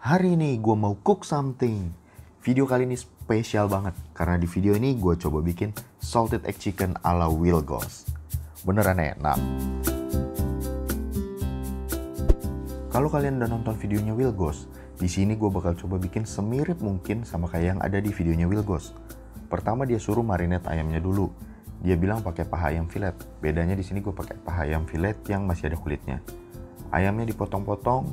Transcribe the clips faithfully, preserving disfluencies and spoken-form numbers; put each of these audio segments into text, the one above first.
Hari ini gue mau cook something. Video kali ini spesial banget karena di video ini gue coba bikin salted egg chicken ala Will Ghost. Beneran enak. Kalau kalian udah nonton videonya Will Ghost, di sini gue bakal coba bikin semirip mungkin sama kayak yang ada di videonya Will Ghost. Pertama dia suruh marinate ayamnya dulu. Dia bilang pakai paha ayam filet. Bedanya di sini gue pakai paha ayam filet yang masih ada kulitnya. Ayamnya dipotong-potong.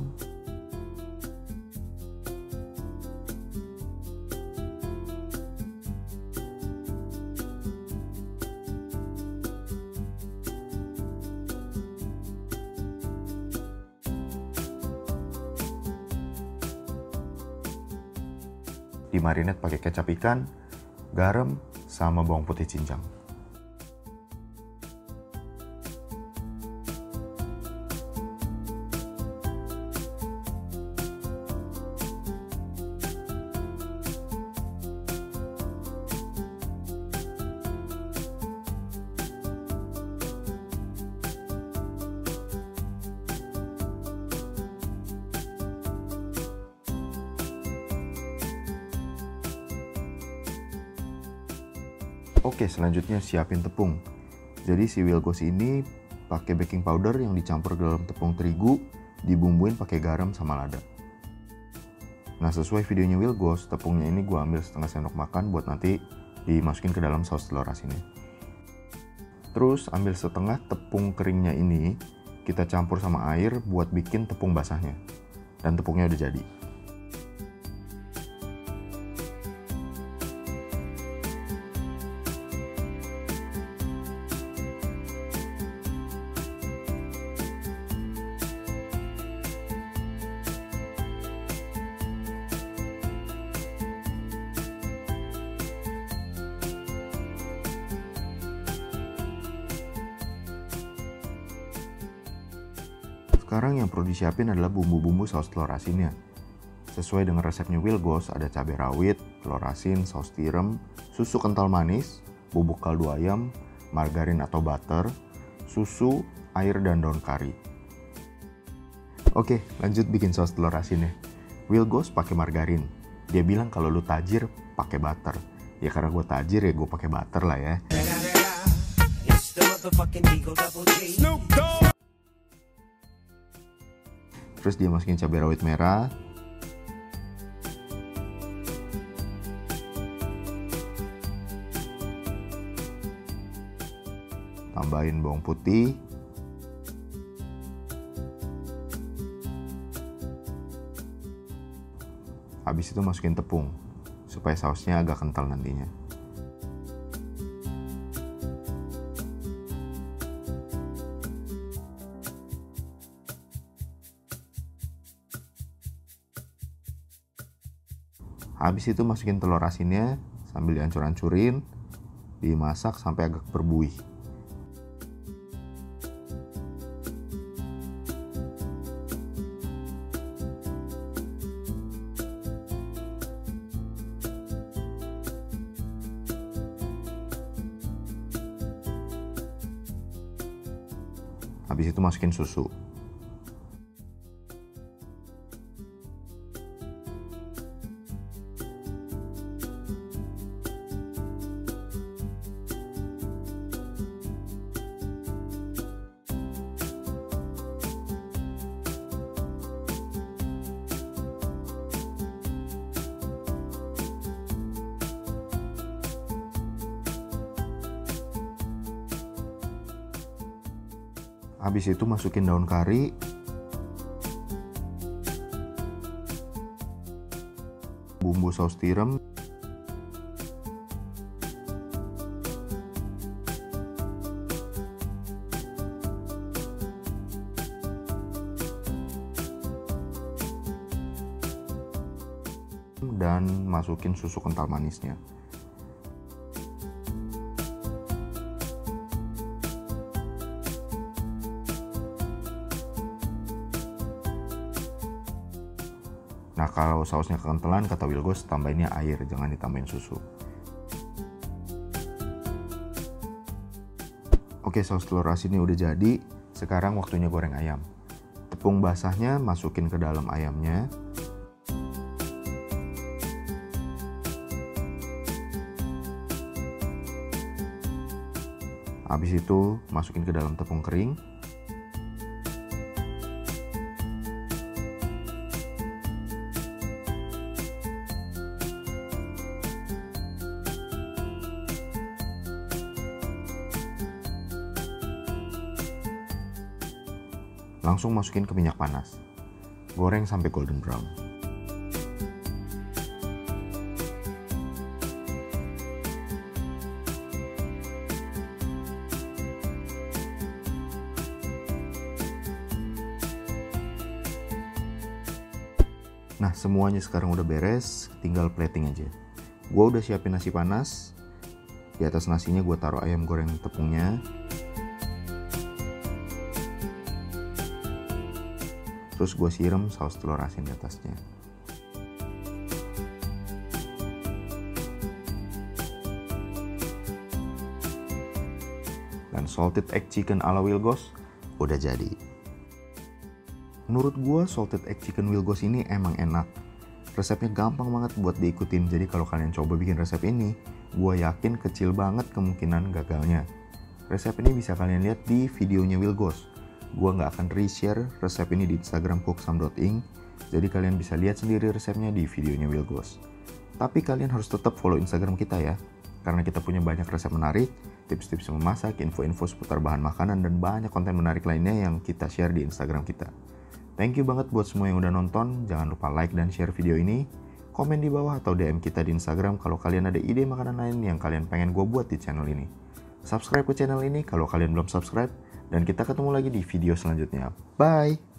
Dimarinate pakai kecap ikan, garam, sama bawang putih cincang. Oke, selanjutnya siapin tepung. Jadi si Will Ghost ini pakai baking powder yang dicampur ke dalam tepung terigu, dibumbuin pakai garam sama lada. Nah, sesuai videonya Will Ghost, tepungnya ini gue ambil setengah sendok makan buat nanti dimasukin ke dalam saus telur asinnya. Terus ambil setengah tepung keringnya ini, kita campur sama air buat bikin tepung basahnya. Dan tepungnya udah jadi. Sekarang yang perlu disiapin adalah bumbu-bumbu saus telur asinnya. Sesuai dengan resepnya Will Ghost, ada cabai rawit, telur asin, saus tiram, susu kental manis, bubuk kaldu ayam, margarin atau butter, susu, air, dan daun kari. Oke, lanjut bikin saus telur asinnya. Will Ghost pakai margarin. Dia bilang kalau lu tajir pakai butter. Ya karena gue tajir ya gue pakai butter lah ya. Terus dia masukin cabai rawit merah, tambahin bawang putih, habis itu masukin tepung supaya sausnya agak kental nantinya. Habis itu masukin telur asinnya sambil dihancur-hancurin, dimasak sampai agak berbuih. Habis itu masukin susu. Habis itu masukin daun kari, bumbu saus tiram, dan masukin susu kental manisnya. Nah, kalau sausnya kekentalan, kata Will Ghost, tambahinnya air, jangan ditambahin susu. Oke, saus telur asinnya udah jadi. Sekarang waktunya goreng ayam. Tepung basahnya masukin ke dalam ayamnya. Habis itu masukin ke dalam tepung kering. Langsung masukin ke minyak panas. Goreng sampai golden brown. Nah, semuanya sekarang udah beres, tinggal plating aja. Gua udah siapin nasi panas. Di atas nasinya gue taruh ayam goreng tepungnya. Terus gue siram saus telur asin di atasnya. Dan salted egg chicken ala Wilgos udah jadi. Menurut gue salted egg chicken Wilgos ini emang enak. Resepnya gampang banget buat diikutin. Jadi kalau kalian coba bikin resep ini, gue yakin kecil banget kemungkinan gagalnya. Resep ini bisa kalian lihat di videonya Wilgos. Gue nggak akan re-share resep ini di Instagram cooksam dot inc. Jadi kalian bisa lihat sendiri resepnya di videonya Wilgos. Tapi kalian harus tetap follow Instagram kita ya. Karena kita punya banyak resep menarik, tips-tips memasak, info-info seputar bahan makanan, dan banyak konten menarik lainnya yang kita share di Instagram kita. Thank you banget buat semua yang udah nonton. Jangan lupa like dan share video ini. Komen di bawah atau D M kita di Instagram kalau kalian ada ide makanan lain yang kalian pengen gue buat di channel ini. Subscribe ke channel ini kalau kalian belum subscribe. Dan kita ketemu lagi di video selanjutnya. Bye!